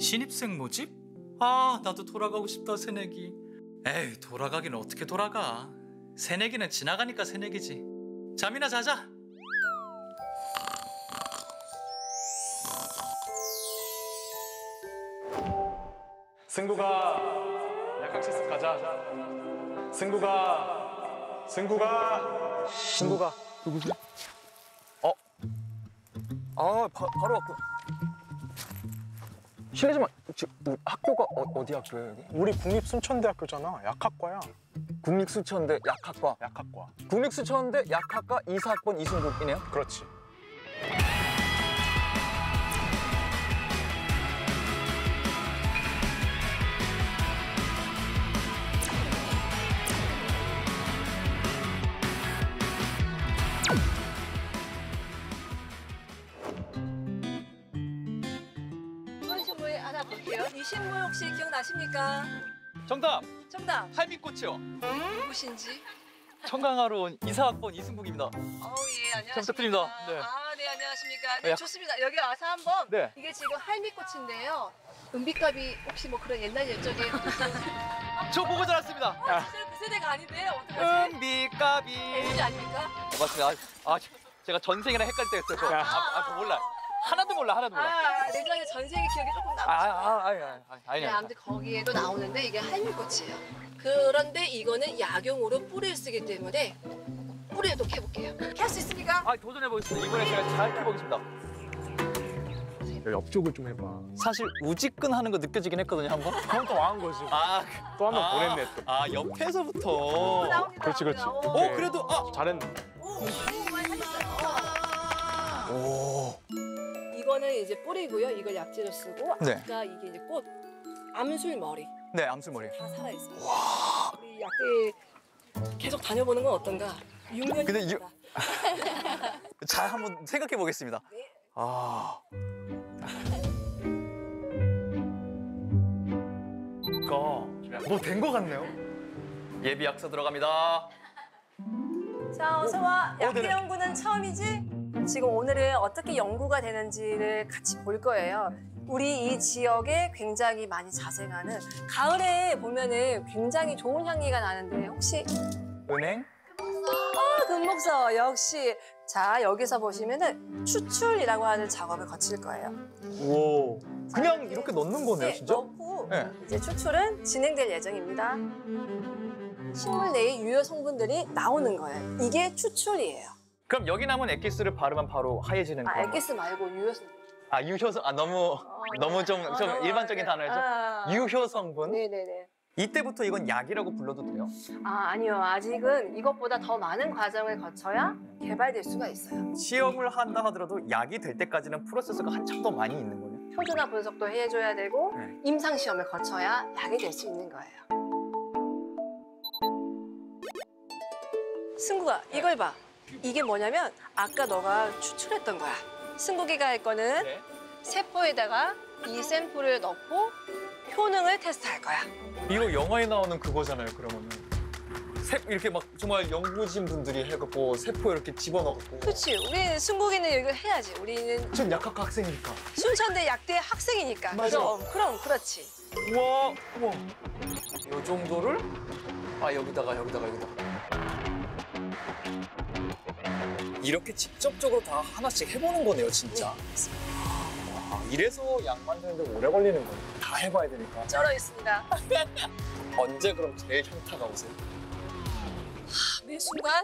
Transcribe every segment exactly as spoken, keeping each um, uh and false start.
신입생 모집? 아, 나도 돌아가고 싶다, 새내기. 에이, 돌아가기는 어떻게 돌아가. 새내기는 지나가니까 새내기지. 잠이나 자자. 승구가 약학 실습 가자. 승구가 승구가 승구가 누구세요? 어? 아, 바, 바로 왔구나. 실례지만 지금 우리 학교가 어, 어디 학교예요, 여기? 우리 국립순천대학교잖아. 약학과야. 국립수천대 약학과. 약학과. 국립수천대 약학과 이사학번 이승국이네요. 그렇지. 볼게요. 이 식물 혹시 기억나십니까? 정답! 정답! 할미꽃이요. 누구신지? 청강하러 온 이사학번 이승국입니다. 어우, 예, 안녕하십니까. 잘 부탁드립니다. 네. 아, 네, 안녕하십니까. 네, 야. 좋습니다. 여기 와서 한번. 네. 이게 지금 할미꽃인데요. 은비값이 혹시 뭐 그런 옛날 열정에. 저 보고 자랐습니다. 아, 진짜 그 세대가 아닌데요. 어떡하지? 은비까비. 엘지 아닙니까? 맞습니다. 아, 아, 제가 전생이랑 헷갈릴 때가 있어요. 저. 아, 아, 저 몰라. 하나도 몰라, 하나도 몰라. 아, 내장에 전생의 기억이 조금 아, 남으시죠? 아, 아, 아니, 아니, 아니. 네, 아무튼 거기에도 나오는데 이게 할미꽃이에요. 그런데 이거는 약용으로 뿌리를 쓰기 때문에 뿌리에도 캐볼게요. 캘 수 있습니까? 아, 도전해보겠습니다. 이번에 제가 잘 해보겠습니다. 옆쪽을 좀 해봐. 사실 우지끈 하는 거 느껴지긴 했거든요, 한 번. 그럼 또 와한 거지. 아, 또 한 번 아, 보냈네 또. 아, 옆에서부터. 오, 나옵니다. 그렇지, 그렇지. 나옵니다. 어, 그래도, 아! 잘했네. 오, 오, 많이 하셨어요. 오. 이거는 이제 뿌리고요. 이걸 약재로 쓰고 네. 아까 이게 이제 꽃, 암술 머리 네, 암술머리. 다 살아있어요. 우리 약재 계속 다녀보는 건 어떤가? 육 년이 근데 이- 됩니다. 잘 한번 생각해 보겠습니다. 네. 아. 뭐 된 거 같네요. 예비 약서 들어갑니다. 자, 어서 와. 어, 약재 네네. 연구는 처음이지? 지금 오늘은 어떻게 연구가 되는지를 같이 볼 거예요. 우리 이 지역에 굉장히 많이 자생하는 가을에 보면은 굉장히 좋은 향기가 나는데 혹시 은행? 아, 금목서 역시. 자, 여기서 보시면은 추출이라고 하는 작업을 거칠 거예요. 오. 그냥 이렇게 넣는 거네요, 네, 진짜? 넣고 네. 이제 추출은 진행될 예정입니다. 식물 내의 유효 성분들이 나오는 거예요. 이게 추출이에요. 그럼 여기 남은 엑기스를 바르면 바로 하얘지는 아, 거예요? 엑기스 말고 유효 성분. 아, 유효성. 아, 너무 너무 좀 좀 어, 너무, 일반적인 네. 단어죠. 아. 유효 성분. 네네네. 이때부터 이건 약이라고 불러도 돼요? 아, 아니요. 아직은 이것보다 더 많은 과정을 거쳐야 개발될 수가 있어요. 시험을 한다 하더라도 약이 될 때까지는 프로세스가 한참 더 많이 있는 거예요. 표준화 분석도 해줘야 되고 네. 임상 시험을 거쳐야 약이 될 수 있는 거예요. 승국아, 이걸 봐. 이게 뭐냐면 아까 너가 추출했던 거야. 승국이가 할 거는 네. 세포에다가 이 샘플을 넣고 효능을 테스트할 거야. 이거 영화에 나오는 그거잖아요, 그러면은. 세, 이렇게 막 정말 연구진 분들이 해갖고 세포 이렇게 집어넣고. 그렇지. 우리 승국이는 이걸 해야지. 우리는 전 약학과 학생이니까. 순천대 약대 학생이니까. 맞아. 그럼, 그럼 그렇지. 우와, 우와. 이 정도를? 아, 여기다가, 여기다가, 여기다가. 이렇게 직접적으로 다 하나씩 해보는 거네요, 진짜. 와, 이래서 약 만드는데 오래 걸리는 거예요. 다 해봐야 되니까. 쩔어 있습니다. 언제 그럼 제일 현타가 오세요? 매 순간.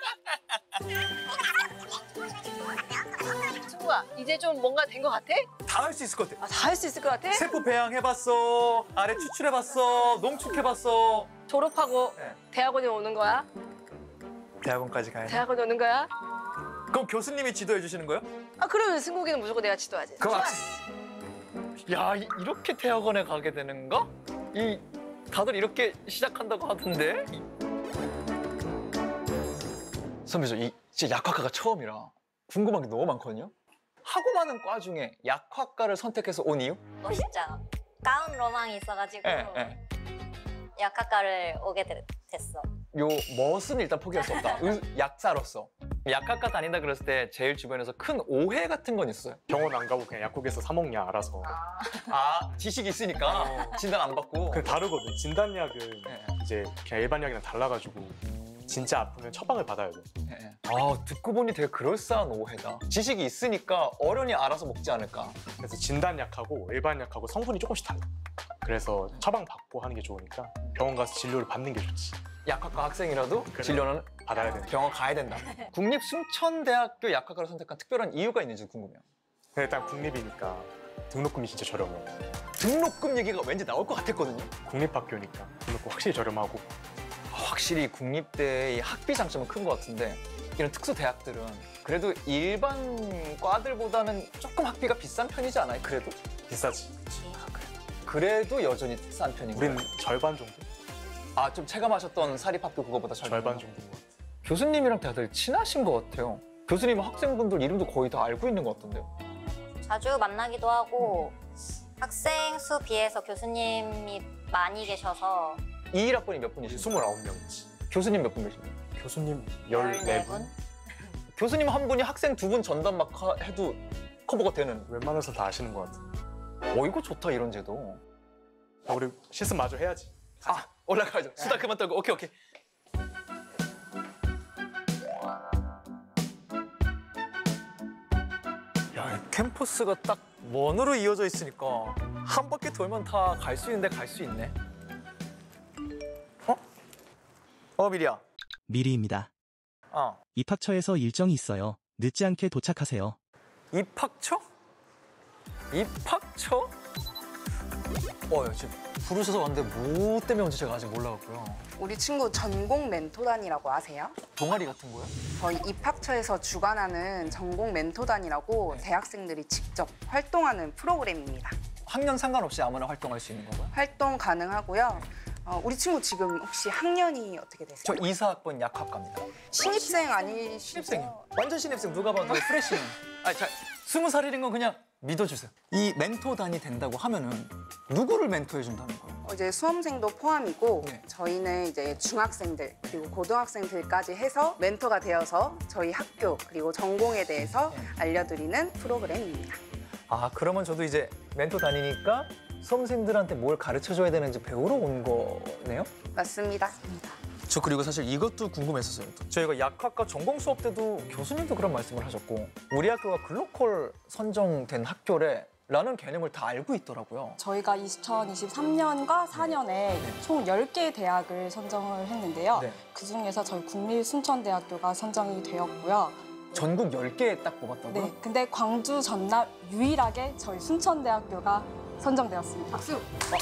승국아, 이제 좀 뭔가 된 것 같아? 다 할 수 있을 것 같아. 아, 다 할 수 있을 것 같아? 세포 배양해봤어, 아래 추출해봤어, 농축해봤어. 졸업하고 네. 대학원에 오는 거야? 대학원까지 가야 돼. 대학원에 오는 거야? 그럼 교수님이 지도해 주시는 거예요? 아, 그러면 승국이는 무조건 내가 지도하지. 그럼 야, 이- 이렇게 대학원에 가게 되는가? 이 다들 이렇게 시작한다고 하던데? 선배, 저 이 진짜 약학과가 처음이라 궁금한 게 너무 많거든요. 하고 많은 과 중에 약학과를 선택해서 온 이유? 멋있잖아. 다운 로망이 있어가지고 예, 예. 약학과를 오게 되- 됐어. 요 멋은 일단 포기할 수 없다. 의- 약사로서 약학과 다닌다 그랬을 때 제일 주변에서 큰 오해 같은 건 있어요? 병원 안 가고 그냥 약국에서 사 먹냐 알아서. 아, 지식이 있으니까 진단 안 받고. 그 다르거든. 진단약은 네. 이제 그냥 일반 약이랑 달라가지고 진짜 아프면 처방을 받아야 돼. 네. 아, 듣고 보니 되게 그럴싸한 오해다. 지식이 있으니까 어련히 알아서 먹지 않을까. 그래서 진단약하고 일반 약하고 성분이 조금씩 달라. 그래서 처방 받고 하는 게 좋으니까 병원 가서 진료를 받는 게 좋지. 약학과 학생이라도 그래. 진료는 받아야 돼. 병원 가야 된다. 국립순천대학교 약학과를 선택한 특별한 이유가 있는지 궁금해요. 근데 일단 국립이니까 등록금이 진짜 저렴해. 등록금 얘기가 왠지 나올 것 같았거든요. 국립학교니까 등록금 확실히 저렴하고. 확실히 국립대의 학비 장점은 큰 것 같은데 이런 특수 대학들은 그래도 일반 과들보다는 조금 학비가 비싼 편이지 않아요? 그래도? 비싸지. 그래도 여전히 싼 편인가요? 우린 절반 정도? 아, 좀 체감하셨던 사립학교 그거보다 절반, 절반 정도인 것 같아. 교수님이랑 다들 친하신 것 같아요. 교수님은 학생분들 이름도 거의 다 알고 있는 것 같던데요. 자주 만나기도 하고 학생 수 비해서 교수님이 많이 계셔서 이일 학번이 몇 분이시죠? 스물아홉 명이지. 교수님 몇 분 계십니까? 교수님 열네 분? 교수님 한 분이 학생 두 분 전담 막 하- 해도 커버가 되는. 웬만해서 다 아시는 것 같아. 어, 이거 좋다, 이런 제도. 우리 실습 마저 해야지. 아, 올라가죠. 수다 그만 떨고. 오케이, 오케이. 야, 이 캠퍼스가 딱 원으로 이어져 있으니까 한 바퀴 돌면 다 갈 수 있는데 갈 수 있네. 어? 어, 미리야. 미리입니다. 어. 입학처에서 일정이 있어요. 늦지 않게 도착하세요. 입학처? 입학처? 어, 야, 지금 부르셔서 왔는데 뭐 때문에 온지 제가 아직 몰라갖고요. 우리 친구 전공 멘토단이라고 아세요? 동아리 같은 거요? 저희 입학처에서 주관하는 전공 멘토단이라고 대학생들이 직접 활동하는 프로그램입니다. 학년 상관없이 아무나 활동할 수 있는 건가요? 활동 가능하고요. 어, 우리 친구 지금 혹시 학년이 어떻게 되세요? 저 이사 학번 약학과입니다. 신입생 아니시죠? 신입생이요. 완전 신입생 누가 봐도 프레시맨. 아, 자, 스무 살이는 건 그냥 믿어주세요. 이 멘토단이 된다고 하면은 누구를 멘토해 준다는 거예요? 어, 이제 수험생도 포함이고 네. 저희는 이제 중학생들 그리고 고등학생들까지 해서 멘토가 되어서 저희 학교 그리고 전공에 대해서 네. 알려드리는 프로그램입니다. 아, 그러면 저도 이제 멘토 다니니까 수험생들한테 뭘 가르쳐줘야 되는지 배우러 온 거네요? 맞습니다. 저 그리고 사실 이것도 궁금했었어요. 저희가 약학과 전공 수업 때도 교수님도 그런 말씀을 하셨고 우리 학교가 글로컬 선정된 학교래 라는 개념을 다 알고 있더라고요. 저희가 이천이십삼 년과 사 년에 총 열 개의 대학을 선정을 했는데요. 네. 그중에서 저희 국립순천대학교가 선정이 되었고요. 전국 열 개 딱 뽑았다고요? 네, 근데 광주 전남 유일하게 저희 순천대학교가 선정되었습니다. 박수!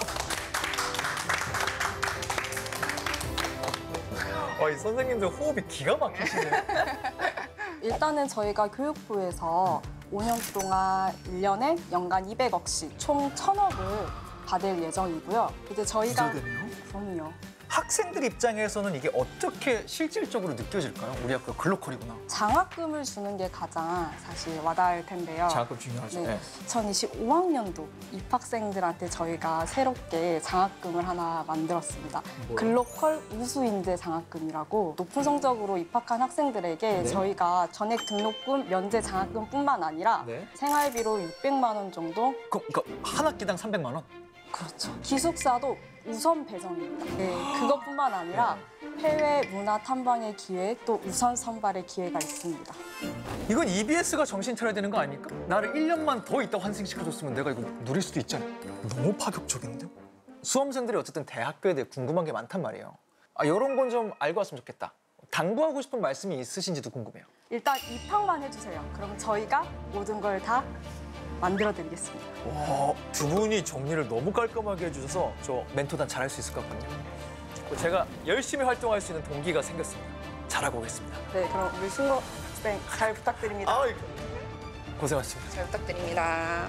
어, 이 선생님들 호흡이 기가 막히시네요. 일단은 저희가 교육부에서 오 년 동안 일 년에 연간 이백억씩 총 천억을 받을 예정이고요. 이제 저희가 부자되네요. 그럼요. 학생들 입장에서는 이게 어떻게 실질적으로 느껴질까요? 우리 학교 글로컬이구나. 장학금을 주는 게 가장 사실 와닿을 텐데요. 장학금 중요하죠. 네. 네. 이천이십오 학년도 입학생들한테 저희가 새롭게 장학금을 하나 만들었습니다. 뭐요? 글로컬 우수인재 장학금이라고 높은 성적으로 입학한 학생들에게 네. 저희가 전액 등록금 면제 장학금뿐만 아니라 네. 생활비로 육백만 원 정도. 그, 그 한 학기당 삼백만 원? 그렇죠. 기숙사도 우선 배정입니다. 네, 그것뿐만 아니라 해외 문화 탐방의 기회 또 우선 선발의 기회가 있습니다. 이건 이비에스가 정신 차려야 되는 거 아닙니까? 나를 일 년만 더 있다 환승시켜줬으면 내가 이거 누릴 수도 있잖아요. 너무 파격적인데? 수험생들이 어쨌든 대학교에 대해 궁금한 게 많단 말이에요. 아, 이런 건 좀 알고 왔으면 좋겠다. 당부하고 싶은 말씀이 있으신지도 궁금해요. 일단 입학만 해주세요. 그럼 저희가 모든 걸 다 만들어드리겠습니다. 와, 두 분이 정리를 너무 깔끔하게 해주셔서 저 멘토단 잘할 수 있을 것 같거든요. 제가 열심히 활동할 수 있는 동기가 생겼습니다. 잘하고 오겠습니다. 네, 그럼 우리 순고 학생 잘 부탁드립니다. 아, 고생하셨습니다. 잘 부탁드립니다.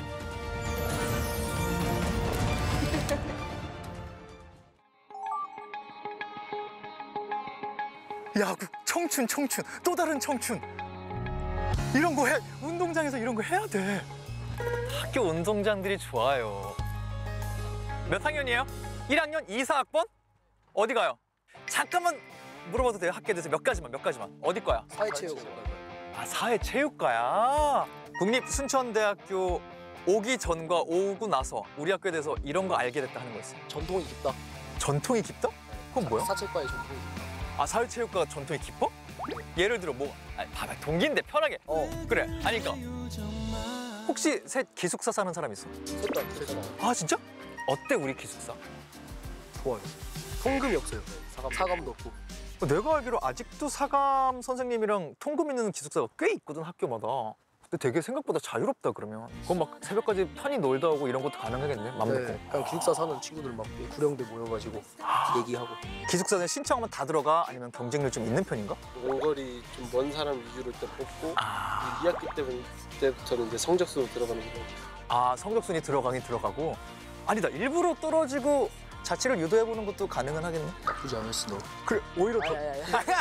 야구, 청춘, 청춘, 또 다른 청춘. 이런 거 해, 운동장에서 이런 거 해야 돼. 학교 운동장들이 좋아요. 몇 학년이에요? 일 학년 이사 학번? 어디 가요? 잠깐만 물어봐도 돼요? 학교에 대해서 몇 가지만, 몇 가지만. 어디 거야? 사회체육. 아, 사회체육과야. 국립순천대학교 오기 전과 오고 나서 우리 학교에 대해서 이런 거 알게 됐다 하는 거 있어요. 전통이 깊다. 전통이 깊다? 그건 뭐야? 사체과의 전통이 깊다. 아, 사회체육과가 전통이 깊어? 예를 들어 뭐, 아니, 봐봐, 동기인데 편하게. 어. 그래, 아니 그러니까 혹시 셋 기숙사 사는 사람 있어? 셋다 그래서 아, 진짜? 어때 우리 기숙사? 좋아요. 통금이 없어요. 사감. 사감도 없고. 내가 알기로 아직도 사감 선생님이랑 통금 있는 기숙사가 꽤 있거든, 학교마다. 근데 되게 생각보다 자유롭다 그러면. 그럼 막 새벽까지 편히 놀다 오고 이런 것도 가능하겠네, 맘 놓고. 네, 그냥 기숙사 사는 친구들 막 구령대 모여가지고 얘기하고. 기숙사는 신청하면 다 들어가? 아니면 경쟁률 좀 있는 편인가? 원거리 좀 먼 사람 위주로 일단 뽑고 아, 이 학기 때문- 때부터는 이제 성적순으로 들어가는 거예요. 아 성적순이 들어가긴 들어가고. 아니다, 일부러 떨어지고 자취를 유도해보는 것도 가능은 하겠네. 나쁘지 않았어 너. 그래, 오히려 더. 아야야야.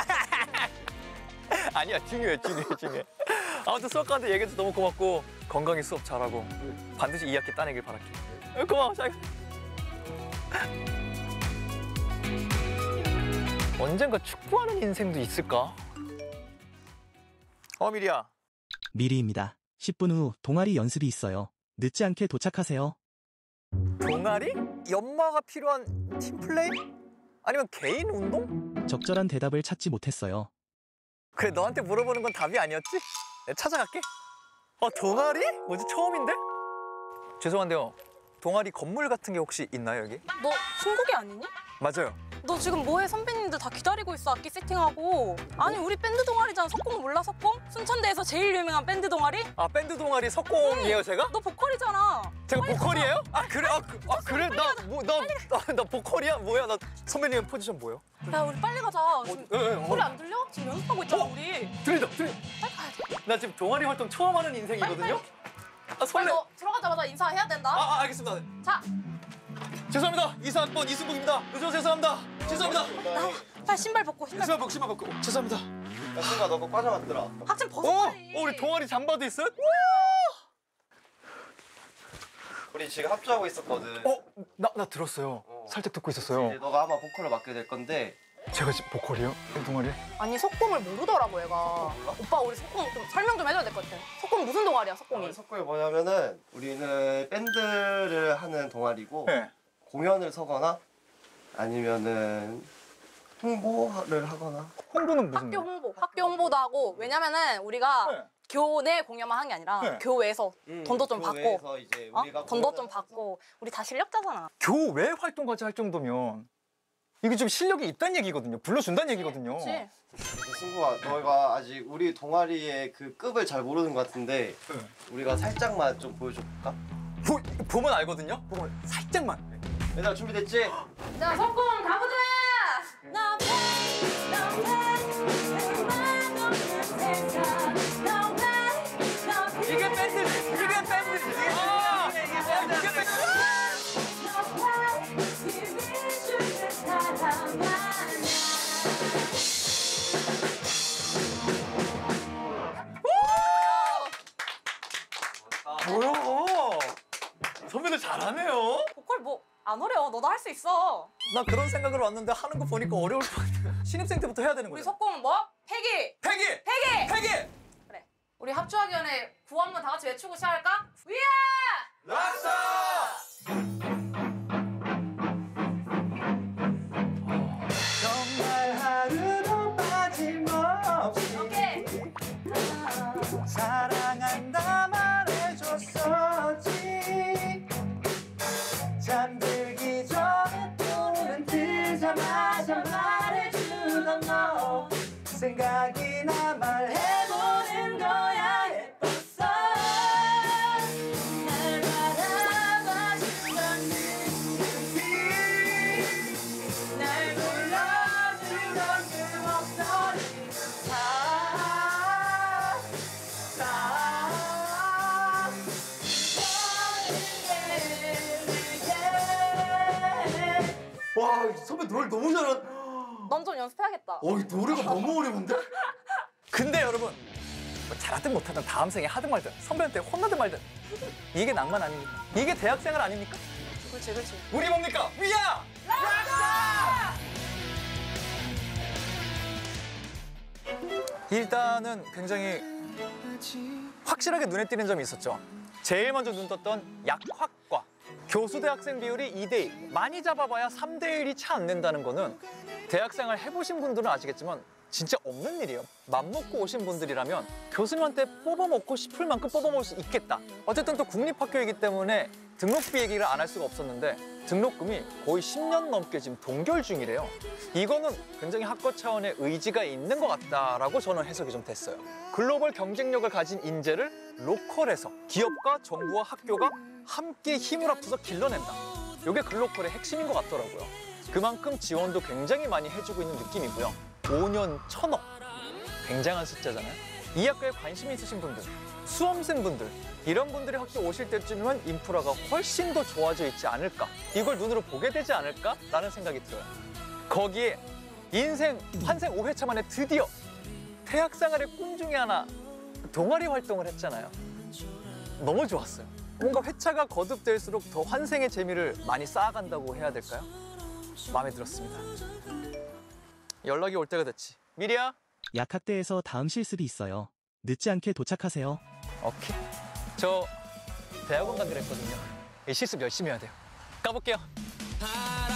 아니야, 중요해, 중요해, 중요해. 아무튼 수학과한테 얘기해줘서 너무 고맙고 건강히 수업 잘하고 반드시 이 학기 따내길 바랄게. 고마워, 잘. 언젠가 축구하는 인생도 있을까? 어, 미리야. 미리입니다. 십 분 후 동아리 연습이 있어요. 늦지 않게 도착하세요. 동아리? 연마가 필요한 팀플레이? 아니면 개인 운동? 적절한 대답을 찾지 못했어요. 그래, 너한테 물어보는 건 답이 아니었지? 내가 찾아갈게. 어, 동아리? 뭐지, 처음인데? 죄송한데요. 동아리 건물 같은 게 혹시 있나요, 여기? 너 신곡이 아니니? 맞아요. 너 지금 뭐해? 선배님들 다 기다리고 있어, 악기 세팅하고. 아니, 우리 밴드 동아리잖아. 석공 몰라, 석공? 순천대에서 제일 유명한 밴드 동아리? 아, 밴드 동아리 석공이에요, 제가? 너 보컬이잖아. 제가 보컬이에요? 아, 그래? 아, 그, 아 그래? 나, 뭐, 나, 나, 나 보컬이야? 뭐야? 나 선배님 포지션 뭐예요? 야, 우리 빨리 가자. 지금 예, 예, 어. 소리 안 들려? 지금 연습하고 있잖아, 우리. 들린다, 들린다. 빨리 가야 돼. 나 지금 동아리 활동 처음 하는 인생이거든요? 아, 빨리 설레. 너 들어가자마자 인사해야 된다. 아, 아, 알겠습니다. 자, 죄송합니다. 이사학번 이승국입니다. 늦어서 죄송합니다. 죄송합니다. 나와. 빨리 신발 벗고, 신발 신발 벗고, 신발 벗고. 죄송합니다. 야, 승아 너 그거 빠져났더라. 학생 벗어, 어, 빨리. 어, 우리 동아리 잠바도 있어요? 우리 지금 합주하고 있었거든. 어, 나, 나 들었어요. 어. 살짝 듣고 이제 있었어요. 너가 아마 보컬을 맡게 될 건데. 제가 지금 보컬이요? 동아리? 아니, 석공을 모르더라고, 얘가. 오빠, 우리 석공 좀 설명 좀 해줘야 될 것 같아. 석공 무슨 동아리야, 석공이? 석공이 뭐냐면은 우리는 밴드를 하는 동아리고 네. 공연을 서거나 아니면은 홍보를 하거나. 홍보는 무슨? 학교 홍보, 학교 홍보도 하고. 왜냐면은 우리가 네. 교내 공연만 한 게 아니라 네. 교외에서 음, 돈도 좀 받고, 교외에서 이제 어? 우리가 돈도 공연을 좀 받고. 우리 다 실력자잖아. 교외 활동까지 할 정도면 이게 좀 실력이 있다는 얘기거든요. 불러준다는 얘기거든요. 그렇지. 승구야, 너가 아직 우리 동아리의 그 급을 잘 모르는 것 같은데 네. 우리가 살짝만 좀 보여줄까? 보, 보면 알거든요? 보면 살짝만. 얘들아 준비됐지? 자, 석공 가보자! 나 이게 밴드, 이게 밴드, 이게 밴드, 이게 밴드, 이게 밴드. 뭐야? 선배들 잘하네요. 보컬 뭐 안 어려워. 너도 할 수 있어. 나 그런 생각으로 왔는데 하는 거 보니까 어려울 것 같아. 신입생 때부터 해야 되는 우리 거예요. 석공 뭐? 패기! 패기! 패기! 패기! 그래. 우리 합주하기 전에 구호 한번 다 같이 외치고 시작할까? 위아! 락사! 정말 하루도 빠짐없이 오케이. 사랑한다 말해줬었지. 잠들기 전에 또는 뜨자마자 말해주던 너 생각이나 말해보는 거야. 예뻤어. 날 바라봐주던 눈빛, 날 불러주던 그 목소리. 다, 다 와, 선배 노래 너무 잘한. 넌 좀 연습해야겠다. 어, 이 노래가 너무 어려운데? 근데 여러분, 뭐 잘하든 못하든 다음 생에 하든 말든 선배한테 혼나든 말든 이게 낭만 아닙니까? 이게 대학생활 아닙니까? 그렇지, 그렇지. 우리 뭡니까? 위아! 락사! 일단은 굉장히 확실하게 눈에 띄는 점이 있었죠. 제일 먼저 눈 떴던 약학과. 교수 대학생 비율이 이 대 일. 많이 잡아봐야 삼 대 일이 차 안 낸다는 거는 대학생을 해보신 분들은 아시겠지만 진짜 없는 일이에요. 맘먹고 오신 분들이라면 교수님한테 뽑아먹고 싶을 만큼 뽑아먹을 수 있겠다. 어쨌든 또 국립학교이기 때문에 등록비 얘기를 안 할 수가 없었는데 등록금이 거의 십 년 넘게 지금 동결 중이래요. 이거는 굉장히 학과 차원의 의지가 있는 것 같다라고 저는 해석이 좀 됐어요. 글로벌 경쟁력을 가진 인재를 로컬에서 기업과 정부와 학교가 함께 힘을 합쳐서 길러낸다. 이게 글로컬의 핵심인 것 같더라고요. 그만큼 지원도 굉장히 많이 해주고 있는 느낌이고요. 오 년 천억. 굉장한 숫자잖아요. 이 학교에 관심 있으신 분들, 수험생분들, 이런 분들이 학교 오실 때쯤이면 인프라가 훨씬 더 좋아져 있지 않을까. 이걸 눈으로 보게 되지 않을까라는 생각이 들어요. 거기에 인생 환생 오 회차 만에 드디어 대학생활의 꿈 중에 하나 동아리 활동을 했잖아요. 너무 좋았어요. 뭔가 회차가 거듭될수록 더 환생의 재미를 많이 쌓아간다고 해야 될까요? 마음에 들었습니다. 연락이 올 때가 됐지. 미리야? 약학대에서 다음 실습이 있어요. 늦지 않게 도착하세요. 오케이. 저 대학원 가기로 했거든요. 이 실습 열심히 해야 돼요. 가볼게요.